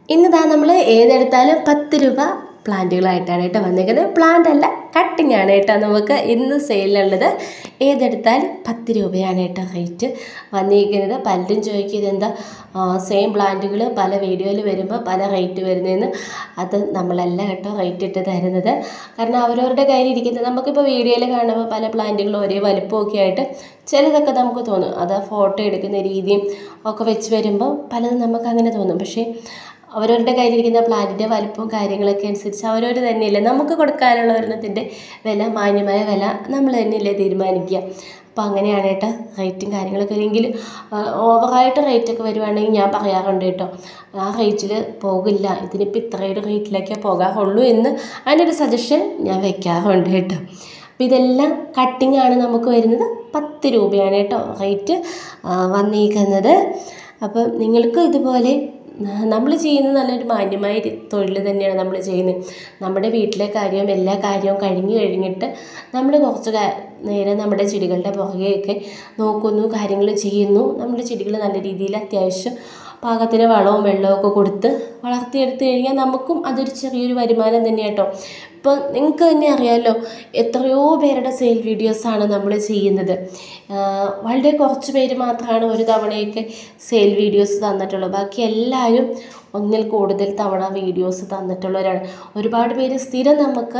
ഇന്നിതാ നമ്മൾ ഏതെടുത്താലും 10 രൂപ പ്ലാന്റുകളായിട്ടാണ് കേട്ടോ വന്നിരിക്കുന്നത്. പ്ലാന്റ് അല്ല, കട്ടിങ് ആണ് കേട്ടോ നമുക്ക് ഇന്ന് സെയിലുള്ളത്. ഏതെടുത്താലും 10 രൂപയാണ് കേട്ടോ റേറ്റ് വന്നിരിക്കുന്നത്. പലരും ചോദിക്കുന്നത് എന്താ സെയിം പ്ലാന്റുകൾ പല വീഡിയോയിൽ വരുമ്പോൾ പല റേറ്റ് വരുന്നതെന്ന്. അത് നമ്മളല്ല കേട്ടോ റേറ്റ് ഇട്ട് തരുന്നത്. കാരണം അവരവരുടെ കയ്യിലിരിക്കുന്നത് നമുക്കിപ്പോൾ വീഡിയോയിൽ കാണുമ്പോൾ പല പ്ലാന്റുകളും ഒരേ വലുപ്പമൊക്കെ ആയിട്ട് ചിലതൊക്കെ നമുക്ക് തോന്നും. അത് ഫോട്ടോ എടുക്കുന്ന രീതിയും ഒക്കെ വെച്ച് വരുമ്പോൾ പലതും നമുക്ക് അങ്ങനെ തോന്നും. പക്ഷേ അവരവരുടെ കയ്യിലിരിക്കുന്ന പ്ലാന്റിൻ്റെ വലിപ്പവും കാര്യങ്ങളൊക്കെ അനുസരിച്ച് അവരവർ തന്നെയല്ലേ നമുക്ക് കൊടുക്കാനുള്ള ഒരെണ്ണത്തിൻ്റെ വില, മാന്യമായ വില നമ്മൾ തന്നെയല്ലേ തീരുമാനിക്കുക. അപ്പോൾ അങ്ങനെയാണ് കേട്ടോ റേറ്റും കാര്യങ്ങളൊക്കെ. എങ്കിലും ഓവറായിട്ട് റേറ്റൊക്കെ വരുവാണെങ്കിൽ ഞാൻ പറയാറുണ്ട് കേട്ടോ, ആ റേറ്റിൽ പോകില്ല, ഇതിനിപ്പോൾ ഇത്രയൊരു റേറ്റിലേക്കേ പോകാറുള്ളൂ എന്ന് അതിനൊരു സജഷൻ ഞാൻ വയ്ക്കാറുണ്ട് കേട്ടോ. അപ്പോൾ ഇതെല്ലാം കട്ടിങ് ആണ് നമുക്ക് വരുന്നത്. 10 രൂപയാണ് കേട്ടോ റേറ്റ് വന്നിരിക്കുന്നത്. അപ്പം നിങ്ങൾക്ക് ഇതുപോലെ നമ്മൾ ചെയ്യുന്നത് നല്ലൊരു മാന്യമായ തൊഴിൽ തന്നെയാണ് നമ്മൾ ചെയ്യുന്നത്. നമ്മുടെ വീട്ടിലെ കാര്യവും എല്ലാ കാര്യവും കഴിഞ്ഞിട്ട് നമ്മൾ കുറച്ച് നേരം നമ്മുടെ ചെടികളുടെ പുറകെയൊക്കെ നോക്കുന്നു, കാര്യങ്ങൾ ചെയ്യുന്നു. നമ്മുടെ ചെടികൾ നല്ല രീതിയിൽ അത്യാവശ്യം പാകത്തിന് വളവും വെള്ളമൊക്കെ കൊടുത്ത് വളർത്തിയെടുത്ത് കഴിഞ്ഞാൽ നമുക്കും അതൊരു ചെറിയൊരു വരുമാനം തന്നെയാണ് കേട്ടോ. ഇപ്പോൾ നിങ്ങൾക്ക് തന്നെ അറിയാമല്ലോ, എത്രയോ പേരുടെ സെയിൽ വീഡിയോസാണ് നമ്മൾ ചെയ്യുന്നത്. വളരെ കുറച്ച് പേര് മാത്രമാണ് ഒരു തവണയൊക്കെ സെയിൽ വീഡിയോസ് തന്നിട്ടുള്ളൂ. ബാക്കി എല്ലാവരും ഒന്നിൽ കൂടുതൽ തവണ വീഡിയോസ് തന്നിട്ടുള്ളവരാണ്. ഒരുപാട് പേര് സ്ഥിരം നമുക്ക്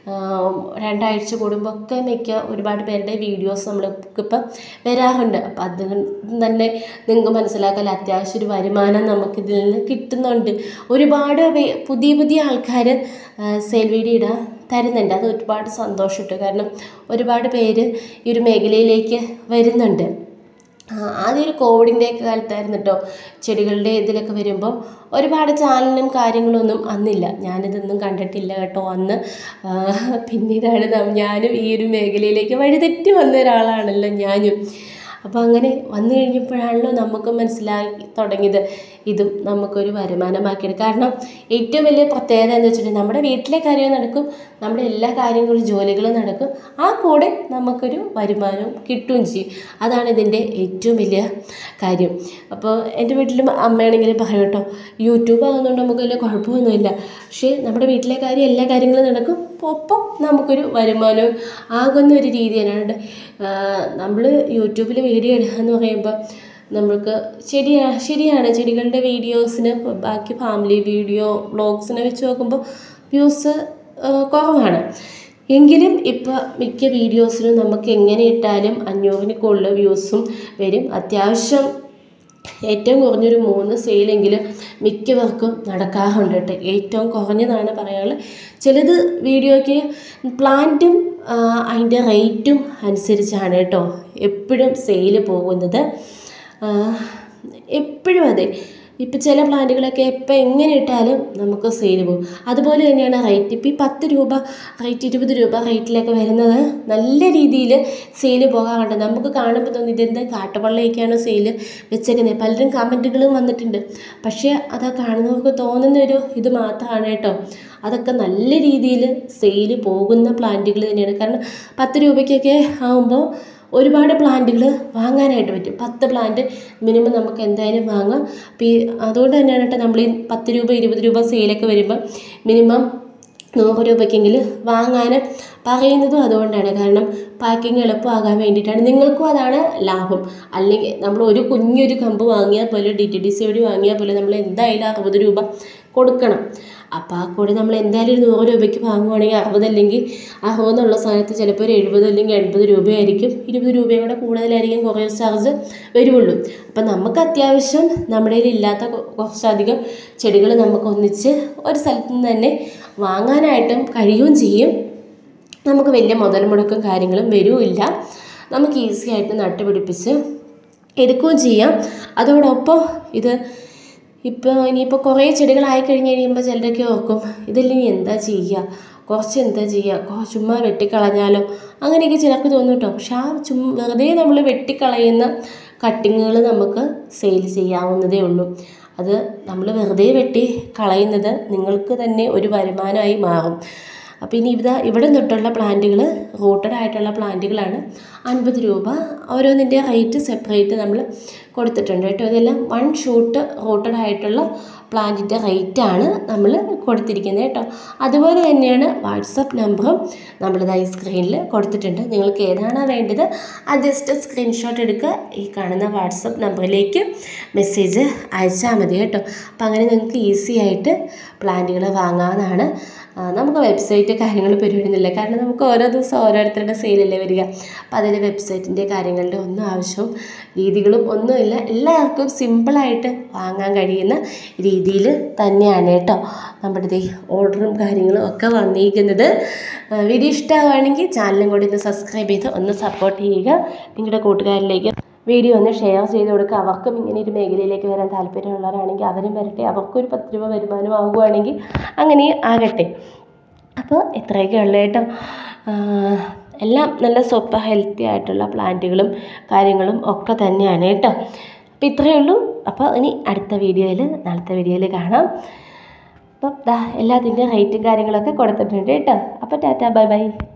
2 ആഴ്ച കൂടുമ്പോഴൊക്കെ ഒരുപാട് പേരുടെ വീഡിയോസ് നമ്മൾക്കിപ്പം വരാറുണ്ട്. അപ്പം അത് തന്നെ നിങ്ങൾക്ക് മനസ്സിലാക്കാൻ അത്യാവശ്യം ഒരു വരുമാനം നമുക്കിതിൽ നിന്ന് കിട്ടുന്നുണ്ട്. ഒരുപാട് പുതിയ ആൾക്കാർ സെയിൽ വീഡിയോ ഇടാൻ തരുന്നുണ്ട്. അത് ഒരുപാട് സന്തോഷമുണ്ട്. കാരണം ഒരുപാട് പേര് ഈ ഒരു മേഖലയിലേക്ക് വരുന്നുണ്ട്. ആദ്യം ഒരു കോവിഡിൻ്റെയൊക്കെ കാലത്തായിരുന്നു കേട്ടോ ചെടികളുടെ ഇതിലൊക്കെ വരുമ്പോൾ ഒരുപാട് ചാനലും കാര്യങ്ങളൊന്നും അന്നില്ല. ഞാനിതൊന്നും കണ്ടിട്ടില്ല കേട്ടോ അന്ന്. പിന്നീടാണ് ഞാനും ഈ ഒരു മേഖലയിലേക്ക് വഴിതെറ്റി വന്ന ഒരാളാണല്ലോ ഞാനും. അപ്പോൾ അങ്ങനെ വന്നു കഴിഞ്ഞപ്പോഴാണല്ലോ നമുക്ക് മനസ്സിലാക്കി തുടങ്ങിയത് ഇതും നമുക്കൊരു വരുമാനമാക്കിയെടുക്കും. കാരണം ഏറ്റവും വലിയ പ്രത്യേകത എന്ന് വെച്ചിട്ടുണ്ടെങ്കിൽ നമ്മുടെ വീട്ടിലെ കാര്യം നടക്കും, നമ്മുടെ എല്ലാ കാര്യങ്ങളും ജോലികളും നടക്കും, ആ കൂടെ നമുക്കൊരു വരുമാനവും കിട്ടുകയും ചെയ്യും. അതാണ് ഇതിൻ്റെ ഏറ്റവും വലിയ കാര്യം. അപ്പോൾ എൻ്റെ വീട്ടിലും അമ്മയാണെങ്കിലും പറയും കേട്ടോ, യൂട്യൂബ് ആകുന്നതുകൊണ്ട് നമുക്ക് വലിയ കുഴപ്പമൊന്നുമില്ല, പക്ഷേ നമ്മുടെ വീട്ടിലെ കാര്യം എല്ലാ കാര്യങ്ങളും നടക്കും, ഒപ്പം നമുക്കൊരു വരുമാനവും ആകുന്ന ഒരു രീതി തന്നെയാണ്. നമ്മൾ യൂട്യൂബിൽ വീഡിയോ ഇടുക എന്ന് പറയുമ്പോൾ നമ്മൾക്ക് ശരിയാണ് ചെടികളുടെ വീഡിയോസിന് ബാക്കി ഫാമിലി വീഡിയോ വ്ളോഗ്സിനെ വെച്ച് നോക്കുമ്പോൾ വ്യൂസ് കുറവാണ്. എങ്കിലും ഇപ്പോൾ മിക്ക വീഡിയോസിനും നമുക്ക് എങ്ങനെ ഇട്ടാലും 500-ന് കൂടുതൽ വ്യൂസും വരും. അത്യാവശ്യം ഏറ്റവും കുറഞ്ഞൊരു 3 സെയിലെങ്കിലും മിക്കവർക്കും നടക്കാറുണ്ട് കേട്ടോ. ഏറ്റവും കുറഞ്ഞതാണ് പറയാനുള്ളത്. ചിലത് വീഡിയോയ്ക്ക് പ്ലാന്റും അതിൻ്റെ റേറ്റും അനുസരിച്ചാണ് കേട്ടോ എപ്പോഴും സെയിൽ പോകുന്നത്. എപ്പോഴും അതെ. ഇപ്പം ചില പ്ലാന്റുകളൊക്കെ എപ്പോൾ എങ്ങനെ ഇട്ടാലും നമുക്ക് സെയിൽ പോകും. അതുപോലെ തന്നെയാണ് റേറ്റ്. ഇപ്പോൾ ഈ 10 രൂപ റേറ്റ് 20 രൂപ റേറ്റിലൊക്കെ വരുന്നത് നല്ല രീതിയിൽ സെയിൽ പോകാറുണ്ട്. നമുക്ക് കാണുമ്പോൾ തോന്നി ഇതെന്താ കാട്ടുപള്ളിയൊക്കെയാണ് സെയിൽ വെച്ചേക്കുന്നത്. പലരും കമൻറ്റുകളും വന്നിട്ടുണ്ട്. പക്ഷേ അത് കാണുന്നവർക്ക് തോന്നുന്നൊരു ഇത് മാത്രമാണ് കേട്ടോ. അതൊക്കെ നല്ല രീതിയിൽ സെയിൽ പോകുന്ന പ്ലാന്റുകൾ തന്നെയാണ്. കാരണം 10 രൂപയ്ക്കൊക്കെ ആകുമ്പോൾ ഒരുപാട് പ്ലാന്റുകൾ വാങ്ങാനായിട്ട് പറ്റും. 10 പ്ലാന്റ് മിനിമം നമുക്ക് എന്തായാലും വാങ്ങാം. അപ്പോൾ അതുകൊണ്ട് തന്നെയാണ് കേട്ടോ നമ്മൾ ഈ 10 രൂപ 20 രൂപ സെയിലൊക്കെ വരുമ്പോൾ മിനിമം 100 രൂപയ്ക്കെങ്കിലും വാങ്ങാൻ പറയുന്നതും അതുകൊണ്ടാണ്. കാരണം പാക്കിങ് എളുപ്പമാകാൻ വേണ്ടിയിട്ടാണ്. നിങ്ങൾക്കും അതാണ് ലാഭം. അല്ലെങ്കിൽ നമ്മൾ ഒരു കുഞ്ഞൊരു കമ്പ് വാങ്ങിയാൽ പോലും DTDC വഴി വാങ്ങിയാൽ പോലും നമ്മൾ എന്തായാലും 60 രൂപ കൊടുക്കണം. അപ്പോൾ ആ കൂടി നമ്മൾ എന്തായാലും ഒരു 100 രൂപയ്ക്ക് വാങ്ങുവാണെങ്കിൽ 60 അല്ലെങ്കിൽ 60 എന്നുള്ള സ്ഥാനത്ത് ചിലപ്പോൾ ഒരു 70 അല്ലെങ്കിൽ 80 രൂപയായിരിക്കും. 20 രൂപയുടെ കൂടുതലായിരിക്കും കൊറിയർ ചാർജ് വരുള്ളൂ. അപ്പം നമുക്ക് അത്യാവശ്യം നമ്മുടെ കയ്യിൽ ഇല്ലാത്ത കുറച്ചധികം ചെടികൾ നമുക്ക് ഒന്നിച്ച് ഒരു സ്ഥലത്ത് നിന്ന് തന്നെ വാങ്ങാനായിട്ടും കഴിയുകയും ചെയ്യും. നമുക്ക് വലിയ മുതൽ മുടക്കും കാര്യങ്ങളും വരുമില്ല. നമുക്ക് ഈസി ആയിട്ട് നട്ടുപിടിപ്പിച്ച് എടുക്കുകയും ചെയ്യാം. അതോടൊപ്പം ഇത് ഇനിയിപ്പോൾ കുറേ ചെടികളായി കഴിയുമ്പോൾ ചിലരൊക്കെ ഓർക്കും ഇതില്ലെങ്കിൽ എന്താ ചെയ്യുക, കുറച്ച് എന്താ ചെയ്യുക, ചുമ്മാ വെട്ടിക്കളഞ്ഞാലോ, അങ്ങനെയൊക്കെ ചിലർക്ക് തോന്നും കേട്ടോ. പക്ഷെ ആ വെറുതെ നമ്മൾ വെട്ടിക്കളയുന്ന കട്ടിങ്ങുകൾ നമുക്ക് സെയിൽ ചെയ്യാവുന്നതേ ഉള്ളൂ. അത് നമ്മൾ വെറുതെ വെട്ടി കളയുന്നത് നിങ്ങൾക്ക് തന്നെ ഒരു വരുമാനമായി മാറും. അപ്പോൾ ഇനി ഇവിടെ തൊട്ടുള്ള പ്ലാന്റുകൾ റൂട്ടഡ് ആയിട്ടുള്ള പ്ലാന്റുകളാണ് 50 രൂപ. ഓരോന്നിൻ്റെ റേറ്റ് സെപ്പറേറ്റ് നമ്മൾ കൊടുത്തിട്ടുണ്ട് കേട്ടോ. ഇതെല്ലാം 1 ഷൂട്ട് റൂട്ടഡ് ആയിട്ടുള്ള പ്ലാന്റിൻ്റെ റേറ്റാണ് നമ്മൾ കൊടുത്തിരിക്കുന്നത് കേട്ടോ. അതുപോലെ തന്നെയാണ് വാട്സപ്പ് നമ്പറും നമ്മളിത് ഈ സ്ക്രീനിൽ കൊടുത്തിട്ടുണ്ട്. നിങ്ങൾക്ക് ഏതാണോ വേണ്ടത് അത് ജസ്റ്റ് സ്ക്രീൻഷോട്ട് എടുക്കുക, ഈ കാണുന്ന വാട്സപ്പ് നമ്പറിലേക്ക് മെസ്സേജ് അയച്ചാൽ മതി കേട്ടോ. അപ്പോൾ അങ്ങനെ നിങ്ങൾക്ക് ഈസി ആയിട്ട് പ്ലാന്റുകൾ വാങ്ങാവുന്നതാണ്. നമുക്ക് വെബ്സൈറ്റ് കാര്യങ്ങൾ പരിപാടിയൊന്നുമില്ല, കാരണം നമുക്ക് ഓരോ ദിവസം ഓരോരുത്തരുടെ സെയിലല്ലേ വരിക. അപ്പോൾ അതിൽ വെബ്സൈറ്റിൻ്റെ കാര്യങ്ങളുടെ ഒന്നും ആവശ്യവും രീതികളും ഒന്നുമില്ല. എല്ലാവർക്കും സിമ്പിളായിട്ട് വാങ്ങാൻ കഴിയുന്ന രീതിയിൽ തന്നെയാണ് കേട്ടോ നമ്മുടെ ഓർഡറും കാര്യങ്ങളും ഒക്കെ വന്നിരിക്കുന്നത്. വീഡിയോ ഇഷ്ടമാവുകയാണെങ്കിൽ ചാനലും കൂടി ഒന്ന് സബ്സ്ക്രൈബ് ചെയ്ത് ഒന്ന് സപ്പോർട്ട് ചെയ്യുക. നിങ്ങളുടെ കൂട്ടുകാരിലേക്ക് വീഡിയോ ഒന്ന് ഷെയർ ചെയ്ത് കൊടുക്കുക. അവർക്കും ഇങ്ങനെ ഒരു മേഖലയിലേക്ക് വരാൻ താല്പര്യമുള്ളവരാണെങ്കിൽ അവരും വരട്ടെ, അവർക്കൊരു 10 രൂപ വരുമാനം ആകുകയാണെങ്കിൽ അങ്ങനെ ആകട്ടെ. അപ്പോൾ ഇത്രയൊക്കെ ഉള്ളു കേട്ടോ. എല്ലാം നല്ല സൂപ്പർ ഹെൽത്തി ആയിട്ടുള്ള പ്ലാന്റുകളും കാര്യങ്ങളും ഒക്കെ തന്നെയാണ് കേട്ടോ. അപ്പോൾ ഇത്രയേ ഉള്ളൂ. അപ്പോൾ ഇനി അടുത്ത വീഡിയോയിൽ, നാളത്തെ വീഡിയോയിൽ കാണാം. അപ്പം എല്ലാത്തിൻ്റെ റേറ്റും കാര്യങ്ങളൊക്കെ കൊടുത്തിട്ടുണ്ട് കേട്ടോ. അപ്പോൾ ടാറ്റാ, ബൈ ബൈ.